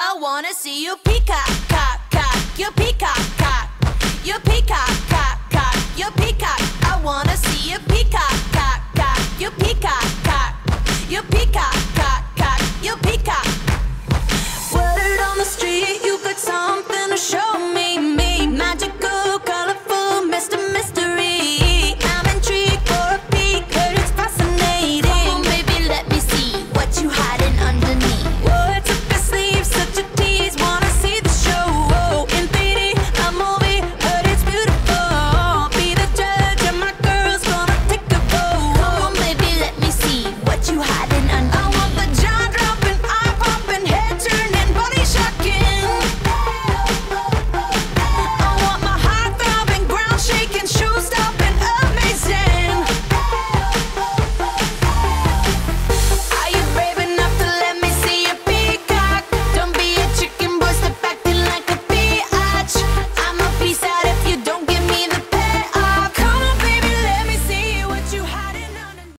I wanna see you peacock, cock, cock. You peacock, cock. You peacock, cock, cock. You peacock. I wanna see you peacock, cock, cock. You peacock, cock. You peacock, cock.